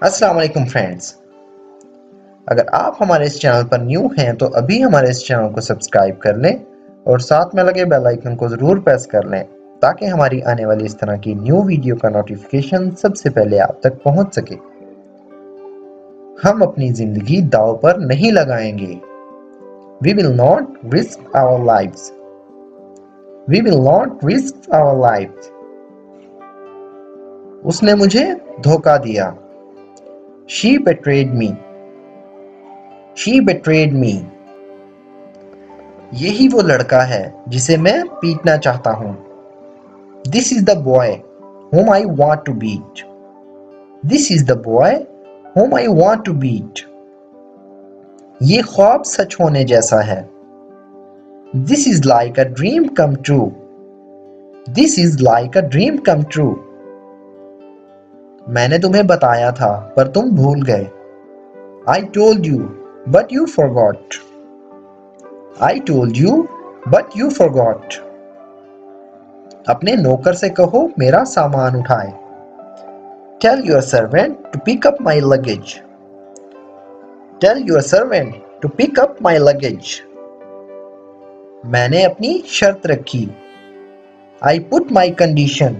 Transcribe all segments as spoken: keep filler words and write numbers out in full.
अस्सलाम वालेकुम फ्रेंड्स। अगर आप हमारे इस चैनल पर न्यू हैं तो अभी हमारे इस चैनल को सब्सक्राइब कर लें और साथ में लगे बेल आइकन को ज़रूर प्रेस कर लें ताकि हमारी आने वाली इस तरह की न्यू वीडियो का नोटिफिकेशन सबसे पहले आप तक पहुंच सके। हम अपनी ज़िंदगी दांव पर नहीं लगाएंगे। We will not risk our lives. We will not risk our lives. उसने मुझे धोखा दिया। She betrayed me. She betrayed me. यही वो लड़का है जिसे मैं पीटना चाहता हूँ। This is the boy whom I want to beat. This is the boy whom I want to beat. ये ख्वाब सच होने जैसा है। This is like a dream come true. This is like a dream come true. मैंने तुम्हें बताया था पर तुम भूल गए। I told you, but you forgot. I told you, but you forgot. अपने नौकर से कहो मेरा सामान उठाए। Tell your servant to pick up my luggage. Tell your servant to pick up my luggage. मैंने अपनी शर्त रखी। I put my condition.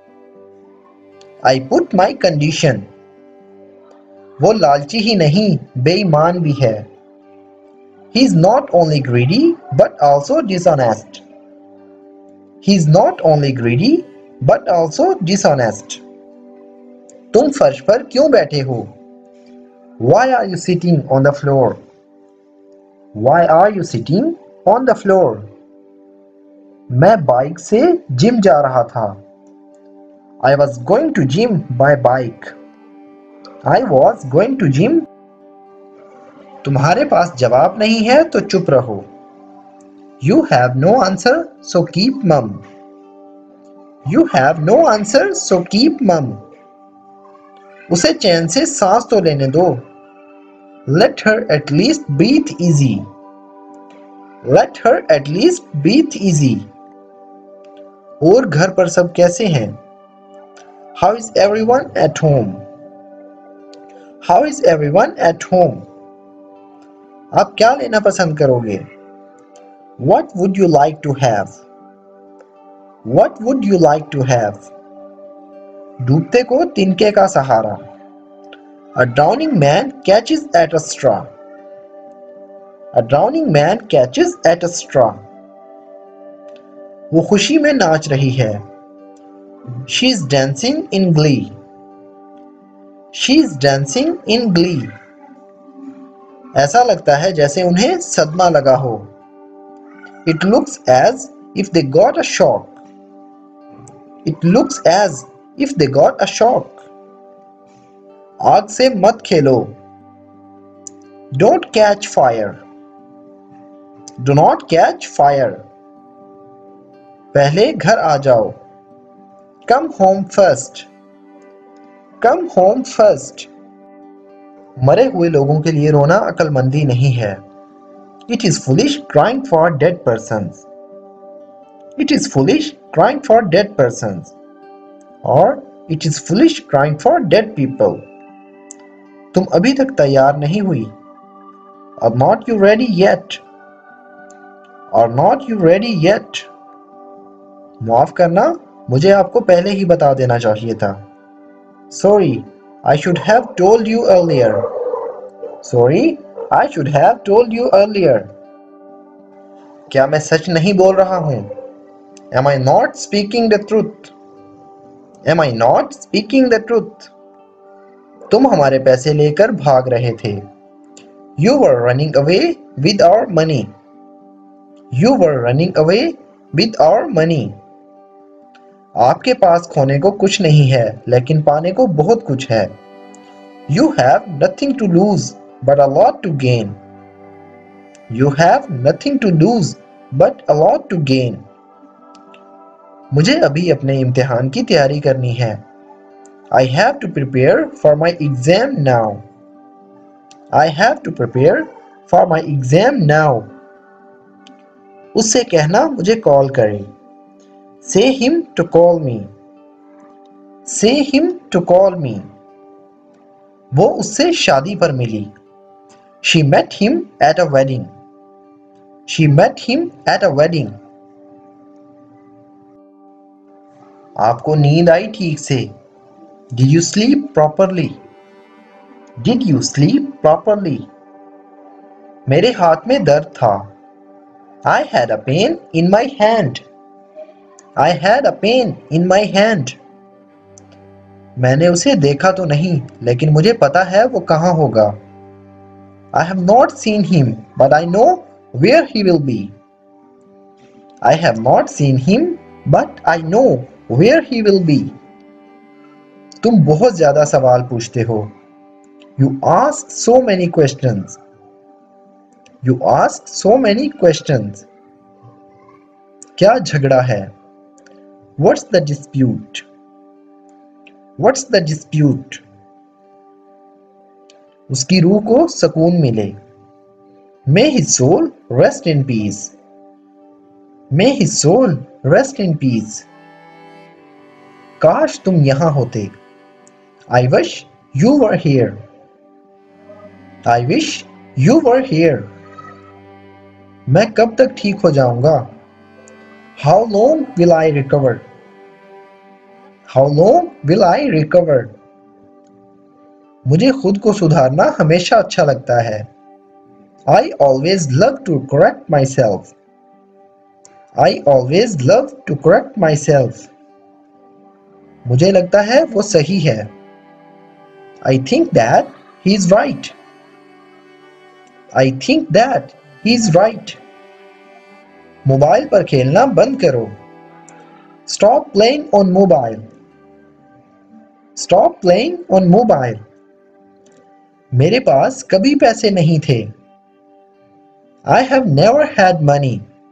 I put my condition. वो लालची ही नहीं बेईमान भी है। He is not only greedy but also dishonest. He is not only greedy but also dishonest. तुम फर्श पर क्यों बैठे हो? Why are you sitting on the floor? Why are you sitting on the floor? मैं बाइक से gym जा रहा था। I was going to gym by bike. I was going to gym. तुम्हारे पास जवाब नहीं है तो चुप रहो। You have no answer, so keep mum. You have no answer, so keep mum. उसे चैन से सांस तो लेने दो। Let her at least breathe easy. Let her at least breathe easy. और घर पर सब कैसे हैं? How is everyone at home? How is everyone at home? आप क्या लेना पसंद करोगे? What would you like to have? What would you like to have? डूबते को तिनके का सहारा। A drowning man catches at a straw. A drowning man catches at a straw. वो खुशी में नाच रही है। She is dancing in glee. She is dancing in glee. ऐसा लगता है जैसे उन्हें सदमा लगा हो। It looks as if they got a shock. It looks as if they got a shock. आग से मत खेलो। Don't catch fire. Do not catch fire. पहले घर आ जाओ। Come home first. Come home first. मरे हुए लोगों के लिए रोना अक्लमंदी नहीं है। It is foolish crying for dead persons. It is foolish crying for dead persons. Or it is foolish crying for dead people. तुम अभी तक तैयार नहीं हुई। Are not you ready yet? Are not you ready yet? माफ करना, मुझे आपको पहले ही बता देना चाहिए था। Sorry, I should have told you earlier. Sorry, I should have told you earlier. क्या मैं सच नहीं बोल रहा हूँ? Am I not speaking the truth? Am I not speaking the truth? तुम हमारे पैसे लेकर भाग रहे थे। You were running away with our money. You were running away with our money. आपके पास खोने को कुछ नहीं है लेकिन पाने को बहुत कुछ है। You have nothing to lose but a lot to gain. You have nothing to lose but a lot to gain. मुझे अभी अपने इम्तिहान की तैयारी करनी है। I have to prepare for my exam now. I have to prepare for my exam now. उससे कहना मुझे कॉल करे। Say him to call me. Say him to call me. वो उससे शादी पर मिली। She met him at a wedding. She met him at a wedding. आपको नींद आई ठीक से? Did you sleep properly? Did you sleep properly? मेरे हाथ में दर्द था। I had a pain in my hand. I had a pain in my hand. मैंने उसे देखा तो नहीं, लेकिन मुझे पता है वो कहाँ होगा। I have not seen him, but I know where he will be. I have not seen him, but I know where he will be. तुम बहुत ज्यादा सवाल पूछते हो। You ask so many questions. You ask so many questions. क्या झगड़ा है? What's the dispute? What's the dispute? उसकी रूह को सुकून मिले। May his soul rest in peace. May his soul rest in peace. काश तुम यहाँ होते। I wish you were here. I wish you were here. मैं कब तक ठीक हो जाऊंगा? How long will I recover? How long will I recover? मुझे खुद को सुधारना हमेशा अच्छा लगता है। I always love to correct myself. I always love to correct myself. मुझे लगता है वो सही है। I think that he is right. I think that he is right. Mobile पर खेलना बंद करो। Stop playing on mobile. Stop playing on mobile. मेरे पास कभी पैसे नहीं थे। I have never had money.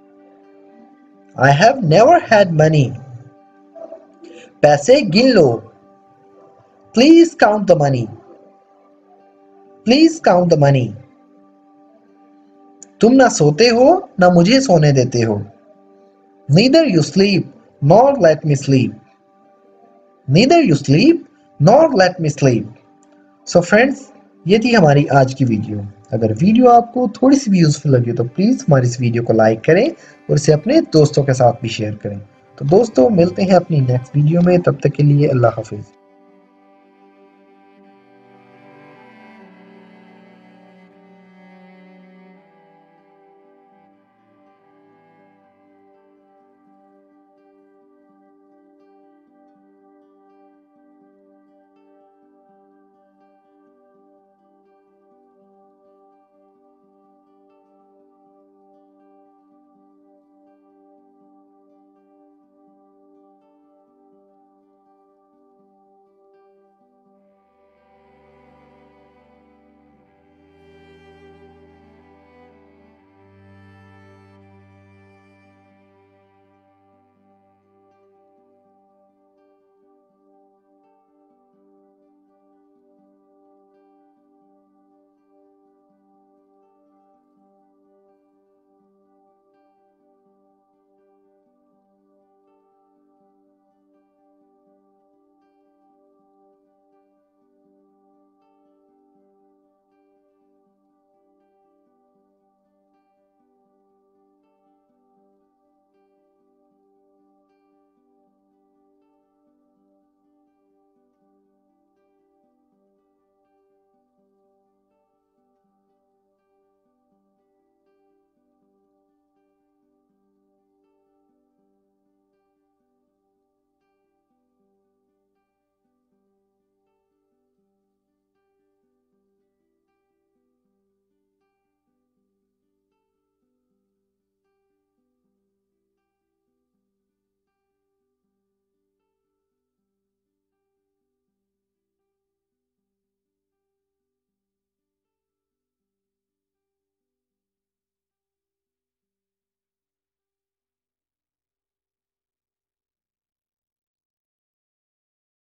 I have never had money. पैसे गिन लो। Please count the money. Please count the money. तुम ना सोते हो ना मुझे सोने देते हो। Neither you sleep nor let me sleep. Neither you sleep nor let me sleep. So friends, ये थी हमारी आज की वीडियो। अगर वीडियो आपको थोड़ी सी भी यूजफुल लगी तो प्लीज हमारी इस वीडियो को लाइक करें और इसे अपने दोस्तों के साथ भी शेयर करें। तो दोस्तों मिलते हैं अपनी नेक्स्ट वीडियो में, तब तक के लिए अल्लाह हाफिज।